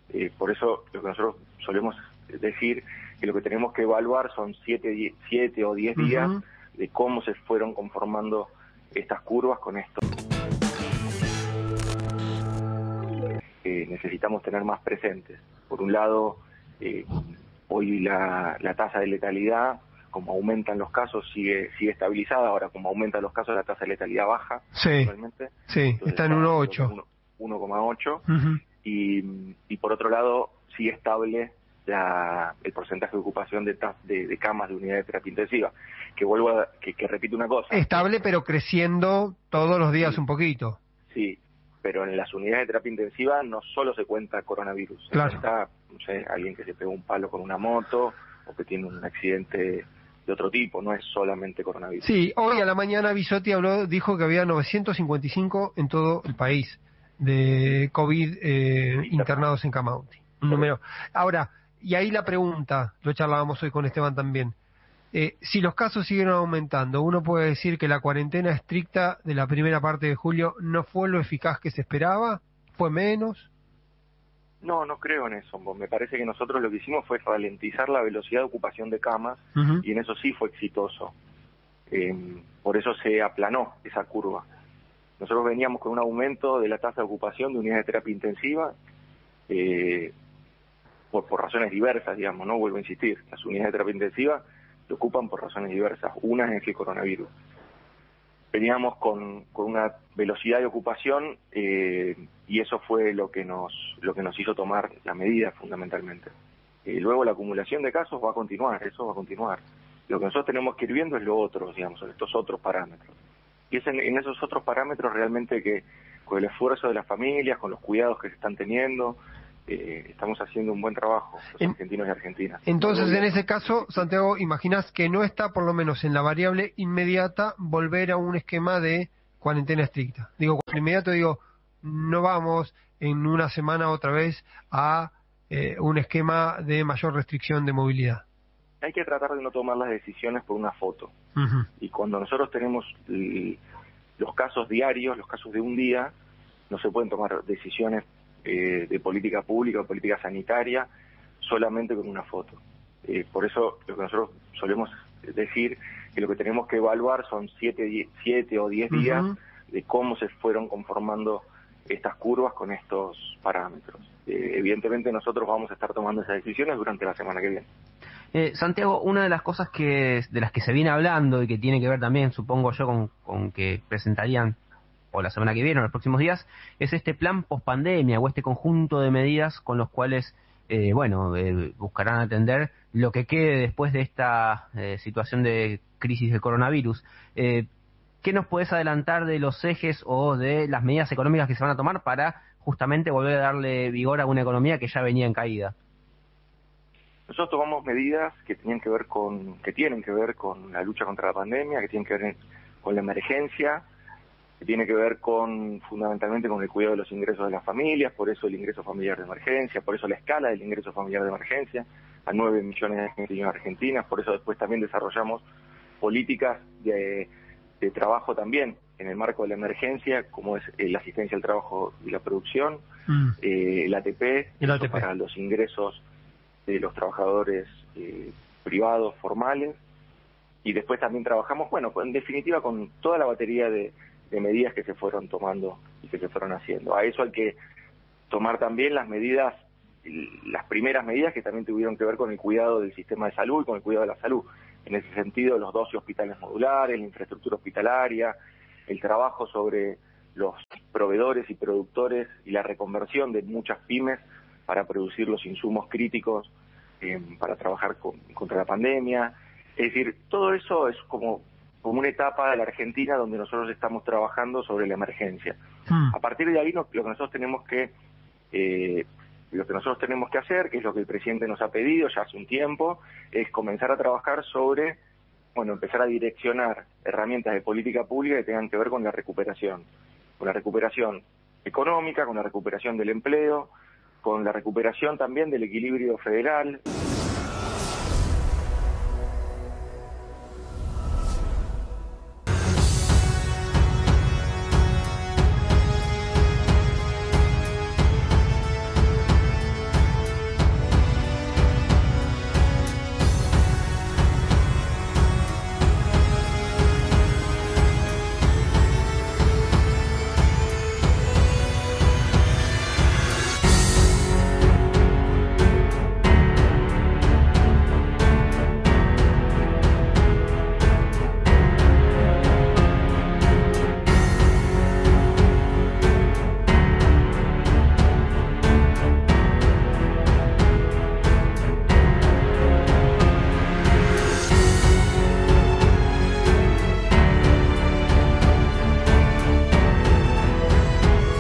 Por eso lo que nosotros solemos decir que lo que tenemos que evaluar son 7 o 10 días de cómo se fueron conformando estas curvas con esto. Necesitamos tener más presentes. Por un lado, hoy la tasa de letalidad, como aumentan los casos, sigue estabilizada. Ahora, como aumentan los casos, la tasa de letalidad baja. Sí, sí, está en 1,8. 1,8. Y por otro lado, sigue estable el porcentaje de ocupación de camas de unidad de terapia intensiva. Que repito una cosa. Estable, pero creciendo todos los días un poquito. Sí, pero en las unidades de terapia intensiva no solo se cuenta coronavirus. Claro. Se cuenta, no sé, alguien que se pegó un palo con una moto o que tiene un accidente de otro tipo, no es solamente coronavirus. Sí, hoy a la mañana Bisotti dijo que había 955 en todo el país de COVID internados en cama UTI. Un número. Ahora, y ahí la pregunta, lo charlábamos hoy con Esteban también, si los casos siguen aumentando, uno puede decir que la cuarentena estricta de la primera parte de julio no fue lo eficaz que se esperaba, fue menos. No creo en eso. Me parece que nosotros lo que hicimos fue ralentizar la velocidad de ocupación de camas y en eso sí fue exitoso. Por eso se aplanó esa curva. Nosotros veníamos con un aumento de la tasa de ocupación de unidades de terapia intensiva por razones diversas, digamos, ¿no? Vuelvo a insistir, las unidades de terapia intensiva se ocupan por razones diversas. Una es el coronavirus. Veníamos con una velocidad de ocupación y eso fue lo que nos hizo tomar la medida fundamentalmente. Luego la acumulación de casos va a continuar, eso va a continuar. Lo que nosotros tenemos que ir viendo es lo otro, digamos, estos otros parámetros. Y es en esos otros parámetros realmente que con el esfuerzo de las familias, con los cuidados que se están teniendo, estamos haciendo un buen trabajo, los argentinos y argentinas. Entonces, en ese caso, Santiago, imaginás que no está, por lo menos en la variable inmediata, volver a un esquema de cuarentena estricta. Digo, con inmediato digo, no vamos en una semana otra vez a un esquema de mayor restricción de movilidad. Hay que tratar de no tomar las decisiones por una foto. Y cuando nosotros tenemos los casos diarios, los casos de un día, no se pueden tomar decisiones de política pública o política sanitaria solamente con una foto. Por eso lo que nosotros solemos decir que lo que tenemos que evaluar son 7 o 10 días de cómo se fueron conformando estas curvas con estos parámetros. Evidentemente nosotros vamos a estar tomando esas decisiones durante la semana que viene. Santiago, una de las cosas de las que se viene hablando y que tiene que ver también, supongo yo, con que presentarían o la semana que viene o los próximos días, es este plan pospandemia o este conjunto de medidas con los cuales, buscarán atender lo que quede después de esta situación de crisis del coronavirus. ¿Qué nos podés adelantar de los ejes o de las medidas económicas que se van a tomar para justamente volver a darle vigor a una economía que ya venía en caída? Nosotros tomamos medidas que tienen que ver con la lucha contra la pandemia, que tienen que ver con la emergencia, que tiene que ver fundamentalmente con el cuidado de los ingresos de las familias, por eso el ingreso familiar de emergencia, por eso la escala del ingreso familiar de emergencia a 9 millones de argentinos y argentinas, por eso después también desarrollamos políticas de trabajo también en el marco de la emergencia, como es la asistencia al trabajo y la producción, el ATP, para los ingresos de los trabajadores privados formales, y después también trabajamos, en definitiva con toda la batería de medidas que se fueron tomando y que se fueron haciendo. A eso hay que tomar también las primeras medidas que también tuvieron que ver con el cuidado del sistema de salud y con el cuidado de la salud. En ese sentido, los 12 hospitales modulares, la infraestructura hospitalaria, el trabajo sobre los proveedores y productores y la reconversión de muchas pymes para producir los insumos críticos para trabajar contra la pandemia. Es decir, todo eso es como una etapa de la Argentina donde nosotros estamos trabajando sobre la emergencia. A partir de ahí lo que nosotros tenemos que hacer, que es lo que el presidente nos ha pedido ya hace un tiempo, es comenzar a trabajar sobre, empezar a direccionar herramientas de política pública que tengan que ver con la recuperación económica, con la recuperación del empleo, con la recuperación también del equilibrio federal.